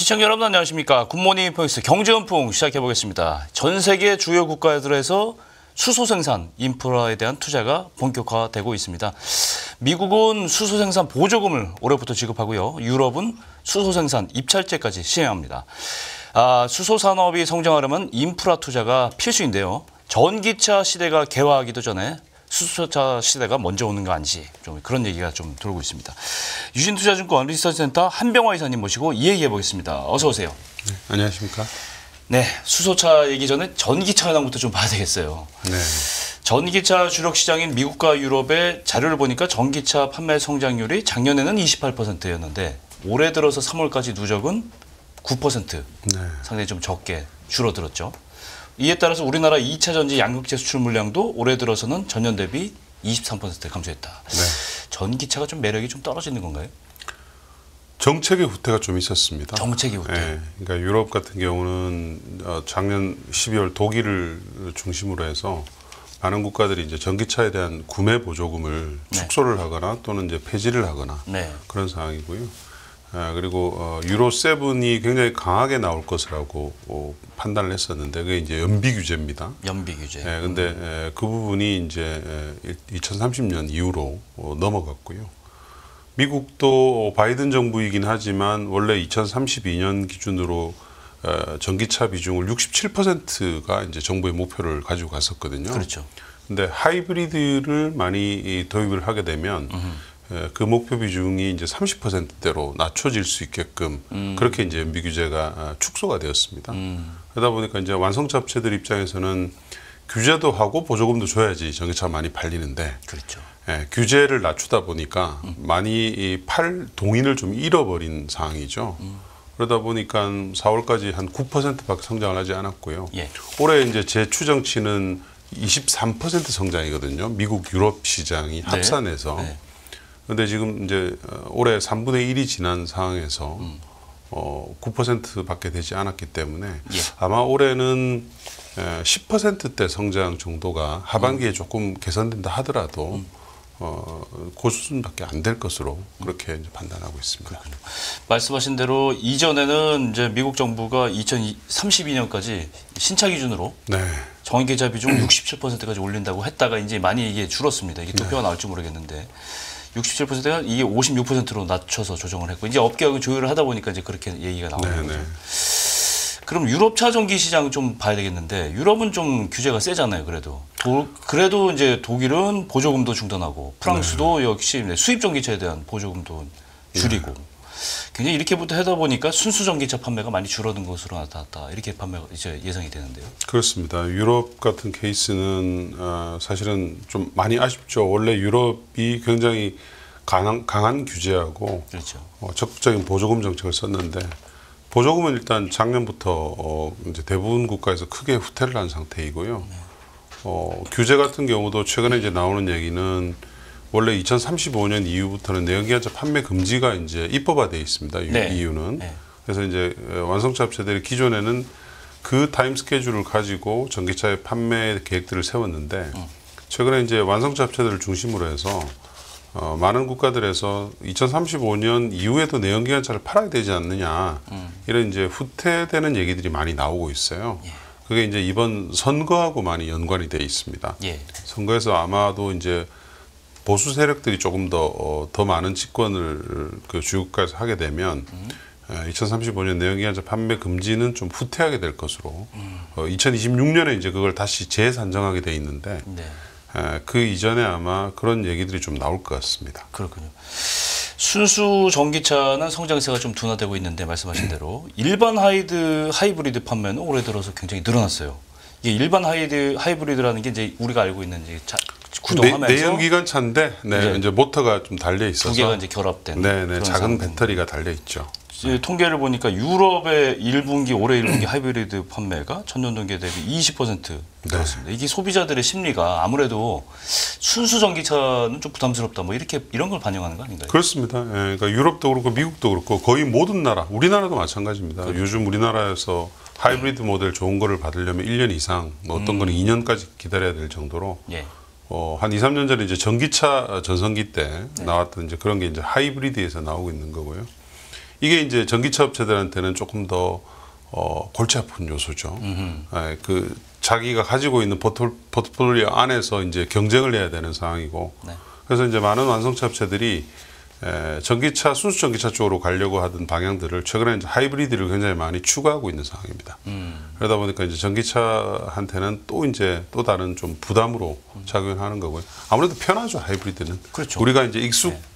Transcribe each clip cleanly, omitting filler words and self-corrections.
시청자 여러분 안녕하십니까. 굿모닝 포인트 경제연풍 시작해보겠습니다. 전 세계 주요 국가들에서 수소 생산, 인프라에 대한 투자가 본격화되고 있습니다. 미국은 수소 생산 보조금을 올해부터 지급하고요. 유럽은 수소 생산 입찰제까지 시행합니다. 수소 산업이 성장하려면 인프라 투자가 필수인데요. 전기차 시대가 개화하기도 전에 수소차 시대가 먼저 오는 거 아닌지 좀 그런 얘기가 좀 돌고 있습니다. 유진투자증권 리서치센터 한병화 이사님 모시고 이 얘기해 보겠습니다. 어서 오세요. 네, 안녕하십니까? 네, 수소차 얘기 전에 전기차 현황부터 좀 봐야 되겠어요. 네. 전기차 주력 시장인 미국과 유럽의 자료를 보니까 전기차 판매 성장률이 작년에는 28%였는데 올해 들어서 3월까지 누적은 9%. 네. 상당히 좀 적게 줄어들었죠. 이에 따라서 우리나라 2차 전지 양극재 수출 물량도 올해 들어서는 전년 대비 23% 감소했다. 네. 전기차가 좀 매력이 좀 떨어지는 건가요? 정책의 후퇴가 좀 있었습니다. 정책의 후퇴. 네. 그러니까 유럽 같은 경우는 작년 12월 독일을 중심으로 해서 많은 국가들이 이제 전기차에 대한 구매 보조금을 축소를 하거나 또는 이제 폐지를 하거나 그런 상황이고요. 그리고 유로 7이 굉장히 강하게 나올 것이라고 판단을 했었는데 그게 이제 연비 규제입니다. 연비 규제. 근데 그 부분이 이제 2030년 이후로 넘어갔고요. 미국도 바이든 정부이긴 하지만 원래 2032년 기준으로 전기차 비중을 67%가 이제 정부의 목표를 가지고 갔었거든요. 그렇죠. 근데 하이브리드를 많이 도입을 하게 되면 그 목표 비중이 이제 30%대로 낮춰질 수 있게끔 그렇게 이제 연비 규제가 축소가 되었습니다. 그러다 보니까 이제 완성차 업체들 입장에서는 규제도 하고 보조금도 줘야지 전기차가 많이 팔리는데 그렇죠. 규제를 낮추다 보니까 많이 팔 동인을 좀 잃어버린 상황이죠. 그러다 보니까 4월까지 한 9%밖에 성장을 하지 않았고요. 올해 이제 제 추정치는 23% 성장이거든요. 미국 유럽 시장이 합산해서. 근데 지금 이제 올해 3분의 1이 지난 상황에서 9%밖에 되지 않았기 때문에 아마 올해는 10%대 성장 정도가 하반기에 조금 개선된다 하더라도 그 수준밖에 안 될 것으로 그렇게 이제 판단하고 있습니다. 그렇군요. 말씀하신 대로 이전에는 이제 미국 정부가 2032년까지 신차 기준으로 전기차 비중 67%까지 올린다고 했다가 이제 많이 이게 줄었습니다. 이게 투표가 나올지 모르겠는데 67%가 이게 56%로 낮춰서 조정을 했고 이제 업계하고 조율을 하다 보니까 이제 그렇게 얘기가 나오는 거죠. 그럼 유럽차 전기 시장 좀 봐야 되겠는데 유럽은 좀 규제가 세잖아요. 그래도 이제 독일은 보조금도 중단하고 프랑스도 역시 수입 전기차에 대한 보조금도 줄이고 굉장히 이렇게부터 하다 보니까 순수 전기차 판매가 많이 줄어든 것으로 나타났다. 이렇게 판매가 이제 예상이 되는데요. 그렇습니다. 유럽 같은 케이스는 사실은 좀 많이 아쉽죠. 원래 유럽이 굉장히 강한 규제하고 적극적인 보조금 정책을 썼는데 보조금은 일단 작년부터 이제 대부분 국가에서 크게 후퇴를 한 상태이고요. 규제 같은 경우도 최근에 이제 나오는 얘기는 원래 2035년 이후부터는 내연기관차 판매 금지가 이제 입법화되어 있습니다. EU는. 그래서 이제 완성차 업체들이 기존에는 그 타임 스케줄을 가지고 전기차의 판매 계획들을 세웠는데 최근에 이제 완성차 업체들을 중심으로 해서 많은 국가들에서 2035년 이후에도 내연기관차를 팔아야 되지 않느냐 이런 이제 후퇴되는 얘기들이 많이 나오고 있어요. 그게 이제 이번 선거하고 많이 연관이 되어 있습니다. 선거에서 아마도 이제 보수 세력들이 조금 더 많은 집권을 그 주요국가에서 하게 되면 2035년 내연기관차 판매 금지는 좀 후퇴하게 될 것으로 2026년에 이제 그걸 다시 재산정하게 돼 있는데 그 이전에 아마 그런 얘기들이 좀 나올 것 같습니다. 그렇군요. 순수 전기차는 성장세가 좀 둔화되고 있는데 말씀하신 대로 일반 하이브리드 판매는 올해 들어서 굉장히 늘어났어요. 이게 일반 하이브리드라는 게 이제 우리가 알고 있는 이제 구동하면서 내연기관차인데 이제 모터가 좀 달려 있어서 두 개가 이제 결합된 작은 배터리가 달려 있죠. 통계를 보니까 유럽의 1분기 올해 1분기 하이브리드 판매가 전년 동기에 대비 20% 늘었습니다. 이게 소비자들의 심리가 아무래도 순수 전기차는 좀 부담스럽다 뭐 이런 걸 반영하는 거 아닌가요? 그렇습니다. 그러니까 유럽도 그렇고 미국도 그렇고 거의 모든 나라, 우리나라도 마찬가지입니다. 요즘 우리나라에서 하이브리드 모델 좋은 거를 받으려면 1년 이상, 뭐 어떤 거는 2년까지 기다려야 될 정도로 한 2, 3년 전에 이제 전기차 전성기 때 나왔던 이제 그런 게 이제 하이브리드에서 나오고 있는 거고요. 이게 이제 전기차 업체들한테는 조금 더 골치 아픈 요소죠. 그 자기가 가지고 있는 포트폴리오 안에서 이제 경쟁을 해야 되는 상황이고, 네. 그래서 이제 많은 완성차 업체들이 전기차, 순수 전기차 쪽으로 가려고 하던 방향들을 최근에 이제 하이브리드를 굉장히 많이 추구하고 있는 상황입니다. 그러다 보니까 이제 전기차한테는 또 다른 좀 부담으로 작용하는 거고요. 아무래도 편하죠, 하이브리드는. 그렇죠. 우리가 이제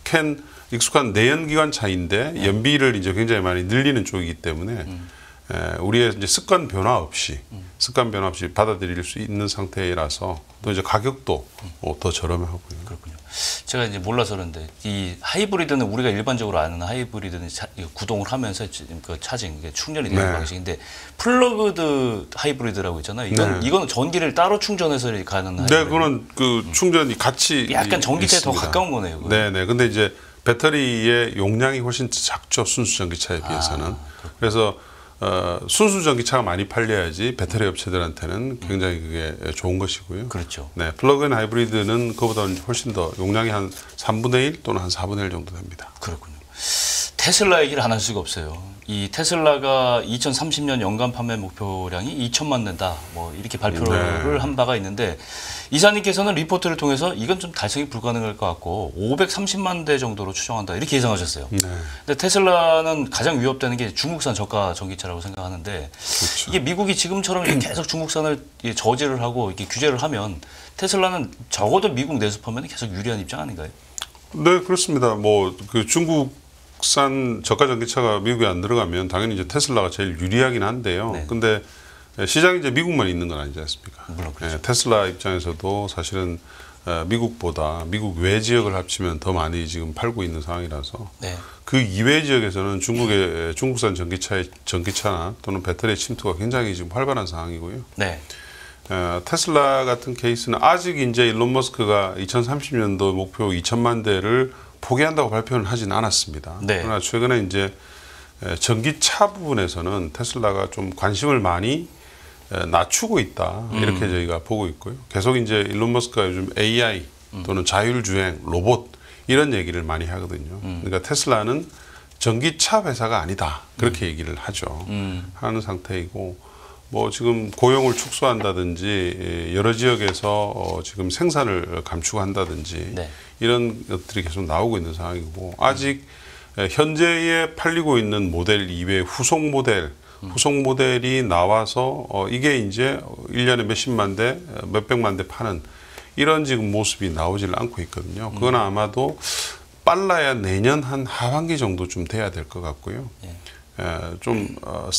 익숙한 내연기관 차인데 연비를 이제 굉장히 많이 늘리는 쪽이기 때문에 우리의 이제 습관 변화 없이 받아들일 수 있는 상태라서 또 이제 가격도 더 저렴하고요. 그렇군요. 제가 이제 몰라서 그런데 이 하이브리드는 우리가 일반적으로 아는 하이브리드는 구동을 하면서 그 차징, 충전이 되는 방식인데 플러그드 하이브리드라고 있잖아요. 이거는 전기를 따로 충전해서 가는 하이브리드. 네, 그거는 그 충전이 같이 약간 전기차에 더 가까운 거네요. 네. 근데 이제 배터리의 용량이 훨씬 작죠, 순수 전기차에 비해서는. 그래서 순수 전기차가 많이 팔려야지 배터리 업체들한테는 굉장히 그게 좋은 것이고요. 그렇죠. 네, 플러그인 하이브리드는 그보다 훨씬 더 용량이 한 3분의 1 또는 한 4분의 1 정도 됩니다. 그렇군요. 테슬라 얘기를 안 할 수가 없어요. 이 테슬라가 2030년 연간 판매 목표량이 2천만 대다. 뭐 이렇게 발표를 한 바가 있는데 이사님께서는 리포트를 통해서 이건 좀 달성이 불가능할 것 같고 530만 대 정도로 추정한다. 이렇게 예상하셨어요. 네. 근데 테슬라는 가장 위협되는 게 중국산 저가 전기차라고 생각하는데 그렇죠. 이게 미국이 지금처럼 계속 중국산을 저지를 하고 이렇게 규제를 하면 테슬라는 적어도 미국 내수하면 계속 유리한 입장 아닌가요? 네, 그렇습니다. 뭐 그 중국산 저가 전기차가 미국에 안 들어가면 당연히 이제 테슬라가 제일 유리하긴 한데요. 네. 근데 시장이 이제 미국만 있는 건 아니지 않습니까? 물론 그렇죠. 테슬라 입장에서도 사실은 미국보다 미국 외 지역을 합치면 더 많이 지금 팔고 있는 상황이라서 네. 그 이외 지역에서는 중국산 전기차나 또는 배터리 침투가 굉장히 지금 활발한 상황이고요. 네. 테슬라 같은 케이스는 아직 이제 일론 머스크가 2030년도 목표 2천만 대를 포기한다고 발표는 하진 않았습니다. 네. 그러나 최근에 이제 전기차 부분에서는 테슬라가 좀 관심을 많이 낮추고 있다. 이렇게 저희가 보고 있고요. 계속 이제 일론 머스크가 요즘 AI 또는 자율주행, 로봇 이런 얘기를 많이 하거든요. 그러니까 테슬라는 전기차 회사가 아니다. 그렇게 얘기를 하죠. 하는 상태이고 뭐 지금 고용을 축소한다든지 여러 지역에서 지금 생산을 감축한다든지 네. 이런 것들이 계속 나오고 있는 상황이고 아직 현재에 팔리고 있는 모델 이외에 후속 모델이 나와서 이게 이제 1년에 몇십만 대, 몇백만 대 파는 이런 지금 모습이 나오질 않고 있거든요. 그건 아마도 빨라야 내년 한 하반기 정도 좀 돼야 될 것 같고요. 좀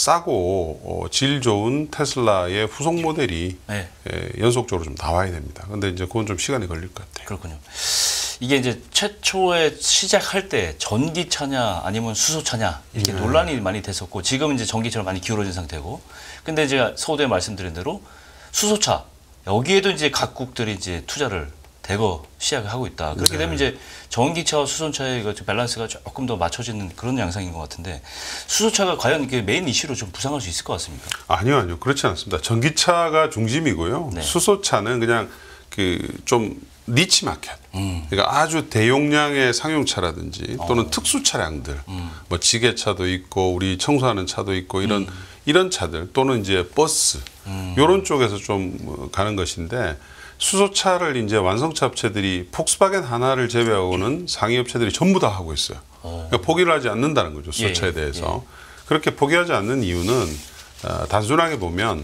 싸고 질 좋은 테슬라의 후속 모델이 네. 연속적으로 좀 나와야 됩니다. 근데 이제 그건 좀 시간이 걸릴 것 같아요. 그렇군요. 이게 이제 최초에 시작할 때 전기차냐 아니면 수소차냐 이렇게 논란이 많이 됐었고 지금 이제 전기차로 많이 기울어진 상태고 근데 제가 서두에 말씀드린 대로 수소차 여기에도 이제 각국들이 이제 투자를 대거 시작을 하고 있다. 그렇게 되면 이제 전기차와 수소차의 밸런스가 조금 더 맞춰지는 그런 양상인 것 같은데 수소차가 과연 이게 메인 이슈로 좀 부상할 수 있을 것 같습니까? 아니요. 그렇지 않습니다. 전기차가 중심이고요. 네. 수소차는 그냥 그 좀 니치 마켓. 그러니까 아주 대용량의 상용차라든지 또는 특수 차량들, 뭐 지게차도 있고 우리 청소하는 차도 있고 이런 차들 또는 이제 버스 이런 쪽에서 좀 가는 것인데. 수소차를 이제 완성차 업체들이 폭스바겐 하나를 제외하고는 상위 업체들이 전부 다 하고 있어요. 그러니까 포기를 하지 않는다는 거죠. 수소차에 대해서. 그렇게 포기하지 않는 이유는 단순하게 보면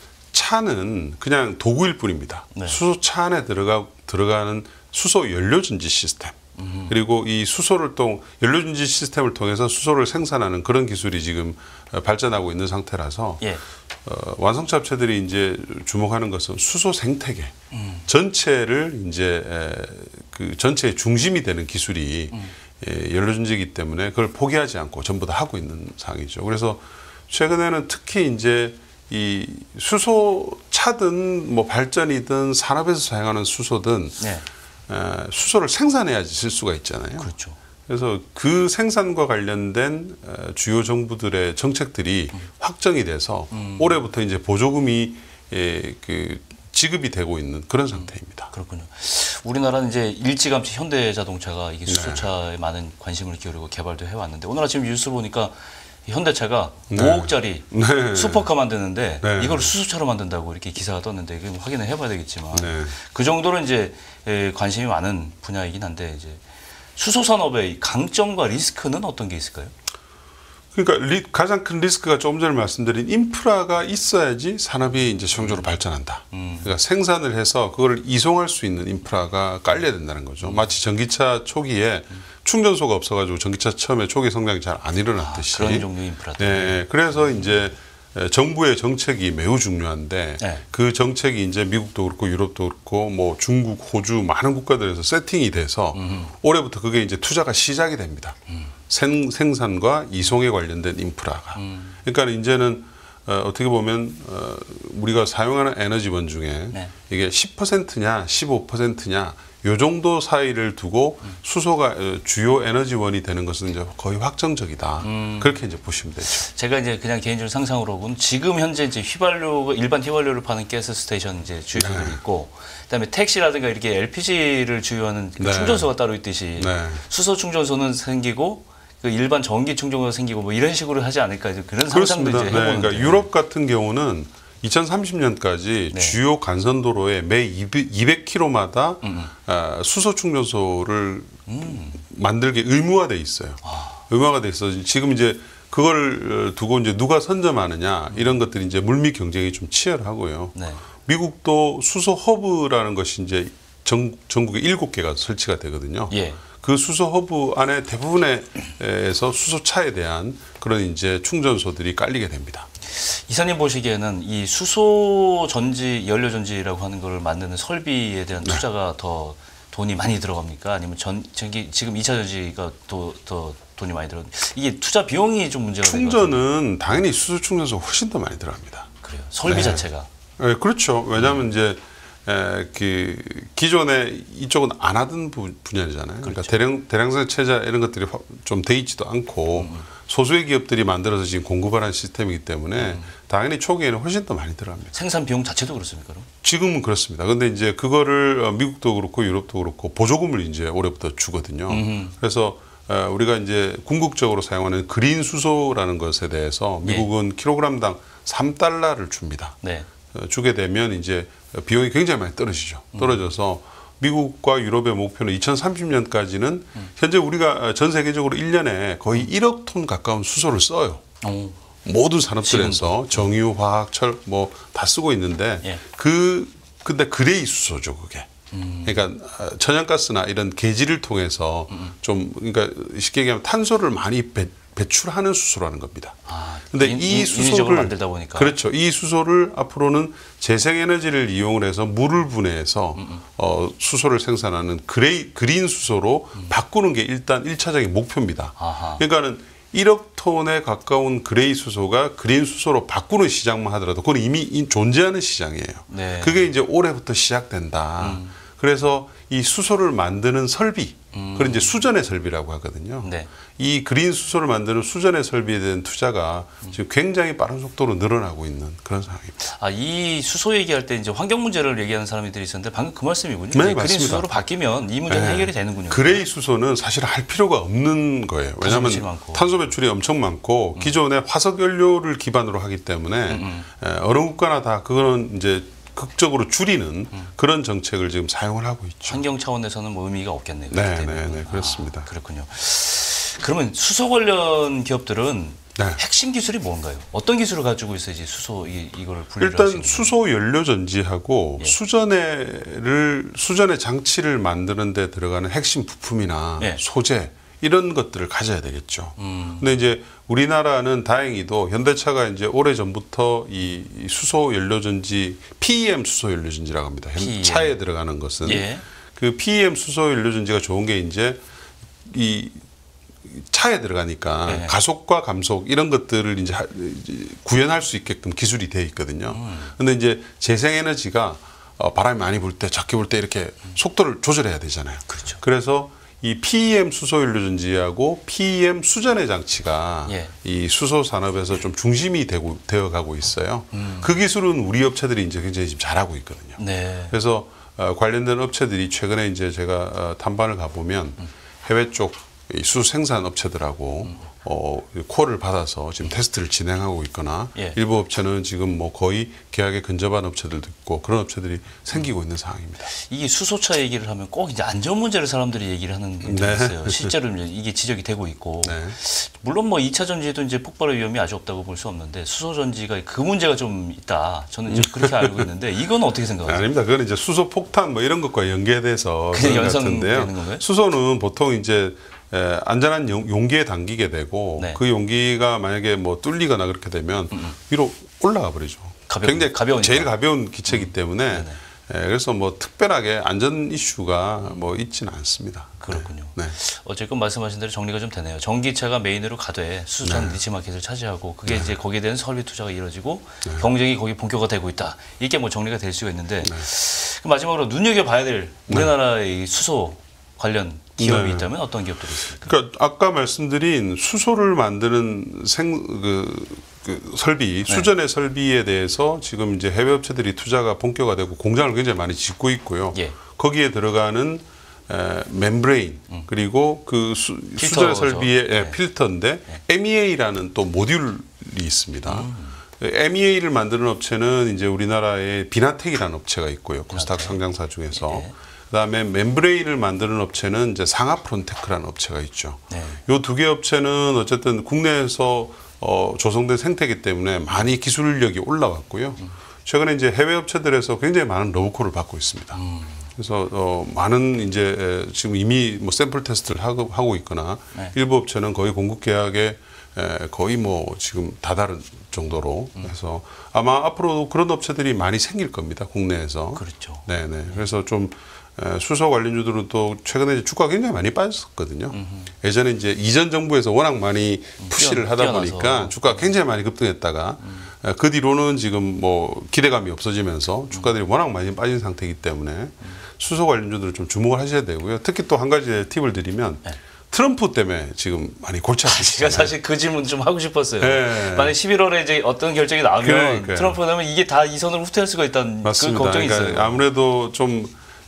차는 그냥 도구일 뿐입니다. 네. 수소차 안에 들어가는 수소 연료전지 시스템. 그리고 이 수소를 또 연료전지 시스템을 통해서 수소를 생산하는 그런 기술이 지금 발전하고 있는 상태라서 완성차 업체들이 이제 주목하는 것은 수소 생태계 전체를 이제 그 전체의 중심이 되는 기술이 연료전지이기 때문에 그걸 포기하지 않고 전부 다 하고 있는 상황이죠. 그래서 최근에는 특히 이제 이 수소차든 뭐 발전이든 산업에서 사용하는 수소든 네. 수소를 생산해야지 쓸 수가 있잖아요. 그렇죠. 그래서 그 생산과 관련된 주요 정부들의 정책들이 확정이 돼서 올해부터 이제 보조금이 그 지급이 되고 있는 그런 상태입니다. 그렇군요. 우리나라는 이제 일찌감치 현대자동차가 이게 수소차에 많은 관심을 기울이고 개발도 해왔는데 오늘 아침 뉴스 보니까 현대차가 5억짜리 슈퍼카 만드는데 이걸 수소차로 만든다고 이렇게 기사가 떴는데 이거 확인을 해봐야 되겠지만 그 정도로 이제 관심이 많은 분야이긴 한데 이제 수소 산업의 강점과 리스크는 어떤 게 있을까요? 그러니까 가장 큰 리스크가 조금 전에 말씀드린 인프라가 있어야지 산업이 이제 최종적으로 발전한다. 그러니까 생산을 해서 그걸 이송할 수 있는 인프라가 깔려야 된다는 거죠. 마치 전기차 초기에 충전소가 없어가지고 전기차 처음에 초기 성장이 잘 안 일어났듯이. 그런 종류의 인프라. 네, 그래서 이제 정부의 정책이 매우 중요한데 그 정책이 이제 미국도 그렇고 유럽도 그렇고 뭐 중국, 호주 많은 국가들에서 세팅이 돼서 올해부터 그게 이제 투자가 시작이 됩니다. 생산과 이송에 관련된 인프라가. 그러니까 이제는 어떻게 보면 우리가 사용하는 에너지원 중에 이게 10%냐 15%냐 요 정도 사이를 두고 수소가 주요 에너지원이 되는 것은 이제 거의 확정적이다. 그렇게 이제 보시면 되죠. 제가 이제 그냥 개인적으로 상상으로 보면 지금 현재 이제 휘발유 일반 휘발유를 파는 가스 스테이션 이제 주유소들이 있고 그다음에 택시라든가 이렇게 LPG를 주유하는 충전소가 따로 있듯이 수소 충전소는 생기고 그 일반 전기 충전소가 생기고 뭐 이런 식으로 하지 않을까 그런 상상도 이제 해보는데. 그러니까 유럽 같은 경우는 2030년까지 주요 간선도로에 매 200km마다 수소 충전소를 만들게 의무화돼 있어요. 의무화가 돼 있어. 지금 이제 그걸 두고 이제 누가 선점하느냐 이런 것들이 이제 물밑 경쟁이 좀 치열하고요. 미국도 수소 허브라는 것이 이제 전국에 7개가 설치가 되거든요. 그 수소 허브 안에 대부분에서 수소차에 대한 그런 이제 충전소들이 깔리게 됩니다. 이사님 보시기에는 이 수소 전지, 연료 전지라고 하는 걸 만드는 설비에 대한 투자가 더 돈이 많이 들어갑니까? 아니면 전기 지금 2차 전지가 더 돈이 많이 들어? 이게 투자 비용이 좀 문제가 되거든요. 충전은 당연히 수소 충전소 훨씬 더 많이 들어갑니다. 그래요. 설비 자체가. 네, 그렇죠. 왜냐하면 이제 그 기존에 이쪽은 안 하던 분야잖아요. 그러니까 대량생 체자 이런 것들이 좀 돼 있지도 않고 소수의 기업들이 만들어서 지금 공급하는 시스템이기 때문에 당연히 초기에는 훨씬 더 많이 들어갑니다. 생산 비용 자체도 그렇습니까? 그럼? 지금은 그렇습니다. 그런데 이제 그거를 미국도 그렇고 유럽도 그렇고 보조금을 이제 올해부터 주거든요. 그래서 우리가 이제 궁극적으로 사용하는 그린 수소라는 것에 대해서 미국은 킬로그램당 3달러를 줍니다. 주게 되면 이제 비용이 굉장히 많이 떨어지죠. 떨어져서 미국과 유럽의 목표는 2030년까지는 현재 우리가 전 세계적으로 1년에 거의 1억 톤 가까운 수소를 써요. 모든 산업들에서 정유, 화학, 철 뭐 다 쓰고 있는데 근데 그레이 수소죠, 그게. 그러니까 천연가스나 이런 계지를 통해서 좀 그러니까 쉽게 얘기하면 탄소를 많이 배출하는 수소라는 겁니다. 근데 이 수소를 만들다 보니까 그렇죠. 이 수소를 앞으로는 재생에너지를 이용을 해서 물을 분해해서 수소를 생산하는 그린 수소로 바꾸는 게 일단 1차적인 목표입니다. 그러니까는 1억 톤에 가까운 그레이 수소가 그린 수소로 바꾸는 시장만 하더라도 그건 이미 존재하는 시장이에요. 그게 이제 올해부터 시작된다. 그래서 이 수소를 만드는 설비, 그걸 이제 수전의 설비라고 하거든요. 이 그린 수소를 만드는 수전의 설비에 대한 투자가 지금 굉장히 빠른 속도로 늘어나고 있는 그런 상황입니다. 이 수소 얘기할 때 이제 환경 문제를 얘기하는 사람들이 있었는데 방금 그 말씀이군요. 네, 그린 수소로 바뀌면 이 문제는 해결이 되는군요. 그레이 수소는 사실 할 필요가 없는 거예요. 왜냐하면 탄소 배출이 엄청 많고 기존의 화석 연료를 기반으로 하기 때문에 어느 국가나 다 그거는 이제 극적으로 줄이는 그런 정책을 지금 사용을 하고 있죠. 환경 차원에서는 뭐 의미가 없겠네요. 네, 그렇습니다. 그렇군요. 그러면 수소 관련 기업들은 핵심 기술이 뭔가요? 어떤 기술을 가지고 있어야지 수소 이거를 분리를 일단 수소 연료 전지하고 수전의 장치를 만드는 데 들어가는 핵심 부품이나 소재 이런 것들을 가져야 되겠죠. 근데 이제 우리나라는 다행히도 현대차가 이제 오래 전부터 이 수소 연료전지 PEM 수소 연료전지라고 합니다. 차에 들어가는 것은 그 PEM 수소 연료전지가 좋은 게 이제 이 차에 들어가니까 가속과 감속 이런 것들을 이제 구현할 수 있게끔 기술이 되어 있거든요. 근데 이제 재생에너지가 바람이 많이 불 때, 작게 불 때 이렇게 속도를 조절해야 되잖아요. 그래서 이 PEM 수소연료전지하고 PEM 수전의 장치가 예. 이 수소 산업에서 좀 중심이 되어 가고 있어요. 그 기술은 우리 업체들이 이제 굉장히 지금 잘하고 있거든요. 네. 그래서 관련된 업체들이 최근에 이제 제가 탐방을 가보면 해외 쪽 이 수소 생산 업체들하고 콜을 받아서 지금 테스트를 진행하고 있거나 예. 일부 업체는 지금 뭐 거의 계약에 근접한 업체들도 있고 그런 업체들이 생기고 있는 상황입니다. 이게 수소차 얘기를 하면 꼭 이제 안전 문제를 사람들이 얘기를 하는 분들이 네. 있어요. 실제로 이게 지적이 되고 있고 네. 물론 뭐 2차 전지에도 이제 폭발의 위험이 아주 없다고 볼 수 없는데 수소 전지가 그 문제가 좀 있다. 저는 이제 그렇게 알고 있는데 이건 어떻게 생각하세요? 아닙니다. 그건 이제 수소 폭탄 뭐 이런 것과 연계돼서 그냥 그런 것 연상되는 같은데요. 건가요? 수소는 보통 이제 안전한 용기에 담기게 되고 네. 그 용기가 만약에 뭐 뚫리거나 그렇게 되면 위로 올라가 버리죠. 굉장히 가벼우니까. 제일 가벼운 기체이기 때문에 그래서 뭐 특별하게 안전 이슈가 뭐 있지는 않습니다. 그렇군요. 네. 어쨌건 말씀하신 대로 정리가 좀 되네요. 전기차가 메인으로 가되 수소차는 니치 마켓을 차지하고 그게 이제 거기에 대한 설비 투자가 이루어지고 경쟁이 거기 본격화되고 있다. 이게 뭐 정리가 될 수가 있는데 그럼 마지막으로 눈여겨봐야 될 우리나라의 수소 관련 기업이 있다면 어떤 기업들이 있습니까? 그러니까 아까 말씀드린 수소를 만드는 설비, 수전의 설비에 대해서 지금 이제 해외 업체들이 투자가 본격화되고 공장을 굉장히 많이 짓고 있고요. 예. 거기에 들어가는 멤브레인 그리고 그 수전의 설비의 필터인데 MEA라는 또 모듈이 있습니다. MEA를 만드는 업체는 이제 우리나라의 비나텍이라는 업체가 있고요. 코스닥 상장사 중에서. 그다음에 멤브레인을 만드는 업체는 이제 상하프론테크라는 업체가 있죠. 이 두 개 업체는 어쨌든 국내에서 조성된 생태이기 때문에 많이 기술력이 올라왔고요. 최근에 이제 해외 업체들에서 굉장히 많은 러브콜을 받고 있습니다. 그래서 많은 이제 지금 이미 뭐 샘플 테스트를 하고 있거나 일부 업체는 거의 공급 계약에 거의 뭐 지금 다다른 정도로 해서 아마 앞으로 그런 업체들이 많이 생길 겁니다. 국내에서. 그렇죠. 네네. 그래서 좀 수소 관련주들은 또 최근에 이제 주가가 굉장히 많이 빠졌었거든요. 예전에 이제 이전 정부에서 워낙 많이 푸시를 하다 보니까 주가가 굉장히 많이 급등했다가 그 뒤로는 지금 뭐 기대감이 없어지면서 주가들이 워낙 많이 빠진 상태이기 때문에 수소 관련주들을 좀 주목을 하셔야 되고요. 특히 또 한 가지 팁을 드리면 트럼프 때문에 지금 많이 골치 아프시잖아요. 제가 사실 그 질문 좀 하고 싶었어요. 네. 만약 11월에 이제 어떤 결정이 나오면 그러니까요. 트럼프가 나면 이게 다 이 선을 후퇴할 수가 있다는 맞습니다. 그 걱정이 그러니까 있어요. 아무래도 좀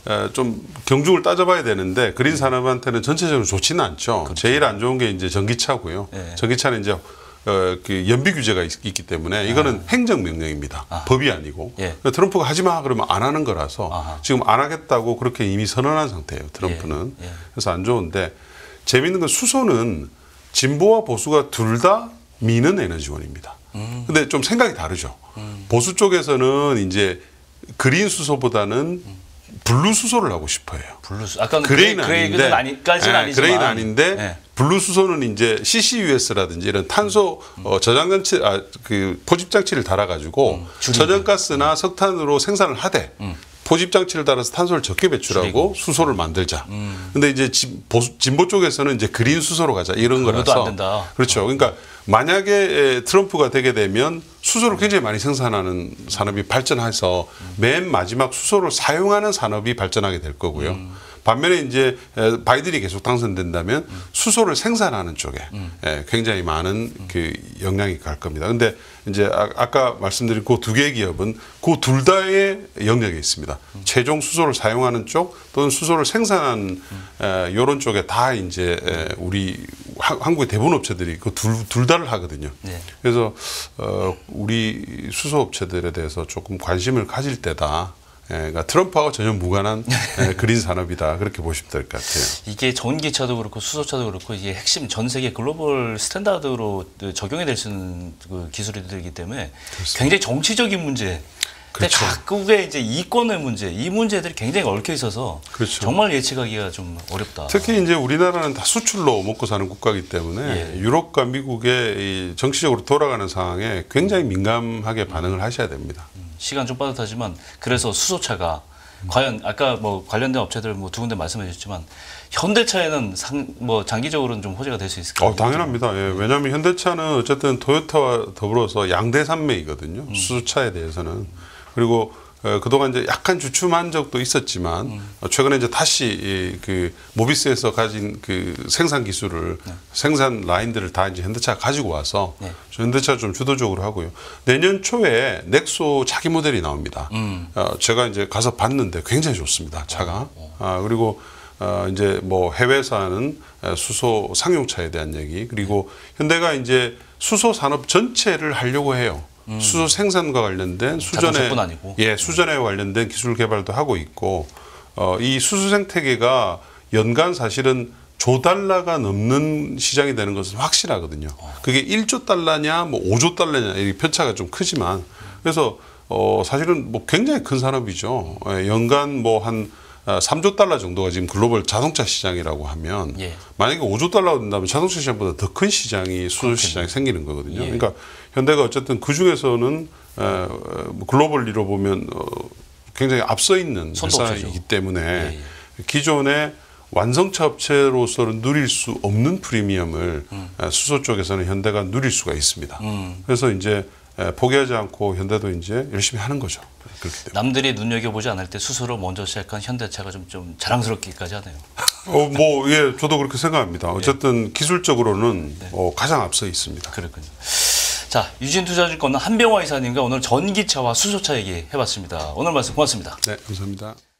경중을 따져봐야 되는데 그린 산업한테는 전체적으로 좋지는 않죠. 그렇죠. 제일 안 좋은 게 이제 전기차고요. 네. 전기차는 이제 그 연비 규제가 있기 때문에 이거는 행정명령입니다. 법이 아니고. 예. 트럼프가 하지 마 그러면 안 하는 거라서 아하. 지금 안 하겠다고 그렇게 이미 선언한 상태예요. 트럼프는. 예. 그래서 안 좋은데 재미있는 건 수소는 진보와 보수가 둘 다 미는 에너지원입니다. 근데 좀 생각이 다르죠. 보수 쪽에서는 이제 그린 수소보다는 블루 수소를 하고 싶어요. 블루수. 아까 그레이는 그레이는 아닌데, 아니지만. 그레이는 아닌데 블루 수소는 이제 CCUS라든지 이런 탄소 저장 장치, 그 포집 장치를 달아가지고 저장가스나 석탄으로 생산을 하되. 포집 장치를 달아서 탄소를 적게 배출하고 수소를 만들자. 근데 이제 진보 쪽에서는 이제 그린 수소로 가자 이런 거라서. 안 된다. 그렇죠. 그러니까 만약에 트럼프가 되게 되면 수소를 굉장히 많이 생산하는 산업이 발전해서 맨 마지막 수소를 사용하는 산업이 발전하게 될 거고요. 반면에 이제 바이든이 계속 당선된다면 수소를 생산하는 쪽에 굉장히 많은 그 영향이 갈 겁니다. 근데 이제 아까 말씀드린 그 두 개의 기업은 그 둘 다의 영역에 있습니다. 최종 수소를 사용하는 쪽 또는 수소를 생산하는 이런 쪽에 다 이제 우리 한국의 대부분 업체들이 그 둘 다를 하거든요. 네. 그래서 우리 수소 업체들에 대해서 조금 관심을 가질 때다. 그러니까 트럼프하고 전혀 무관한 그린 산업이다 그렇게 보시면 될 것 같아요. 이게 전기차도 그렇고 수소차도 그렇고 이게 핵심 전 세계 글로벌 스탠다드로 적용이 될 수 있는 그 기술이기 때문에 그렇습니다. 굉장히 정치적인 문제. 근데 그렇죠. 각국의 이제 이권의 문제, 이 문제들이 굉장히 얽혀 있어서 그렇죠. 정말 예측하기가 좀 어렵다. 특히 이제 우리나라는 다 수출로 먹고 사는 국가이기 때문에 유럽과 미국의 이 정치적으로 돌아가는 상황에 굉장히 민감하게 반응을 하셔야 됩니다. 시간 좀 빠듯하지만 그래서 수소차가 과연 아까 뭐 관련된 업체들 뭐 두 군데 말씀해 주셨지만 현대차에는 뭐 장기적으로는 좀 호재가 될 수 있을까요? 당연합니다. 예, 왜냐하면 현대차는 어쨌든 토요타와 더불어서 양대 산맥이거든요. 수소차에 대해서는. 그리고 그동안 이제 약간 주춤한 적도 있었지만 최근에 이제 다시 그 모비스에서 가진 그 생산 기술을 생산 라인들을 다 이제 현대차가 가지고 와서 현대차 좀 주도적으로 하고요. 내년 초에 넥소 차기 모델이 나옵니다. 제가 이제 가서 봤는데 굉장히 좋습니다. 차가. 그리고 이제 뭐 해외에서는 수소 상용차에 대한 얘기, 그리고 현대가 이제 수소 산업 전체를 하려고 해요. 수소 생산과 관련된 수전에 수전에 관련된 기술 개발도 하고 있고, 이 수소 생태계가 연간 사실은 조 달러가 넘는 시장이 되는 것은 확실하거든요. 그게 1조 달러냐 뭐 5조 달러냐 이 편차가 좀 크지만, 그래서 사실은 뭐 굉장히 큰 산업이죠. 연간 뭐 한 3조 달러 정도가 지금 글로벌 자동차 시장이라고 하면, 만약에 5조 달러가 된다면 자동차 시장보다 더 큰 시장이 수소 시장이 생기는 거거든요. 그러니까 현대가 어쨌든 그 중에서는 글로벌 리로 보면 굉장히 앞서 있는 회사이기 때문에 기존의 완성차 업체로서는 누릴 수 없는 프리미엄을 수소 쪽에서는 현대가 누릴 수가 있습니다. 그래서 이제 포기하지 않고 현대도 이제 열심히 하는 거죠. 남들이 눈여겨보지 않을 때 스스로 먼저 시작한 현대차가 좀 자랑스럽기까지 하네요. 뭐, 예, 저도 그렇게 생각합니다. 어쨌든 기술적으로는 가장 앞서 있습니다. 그렇군요. 자, 유진투자증권 한병화 이사님과 오늘 전기차와 수소차 얘기해봤습니다. 오늘 말씀 고맙습니다. 네, 감사합니다.